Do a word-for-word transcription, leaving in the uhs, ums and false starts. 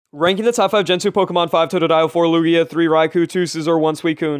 Ranking the top five Gen two Pokemon: five Totodile, four Lugia, three Raikou, two Scizor, one Suicune.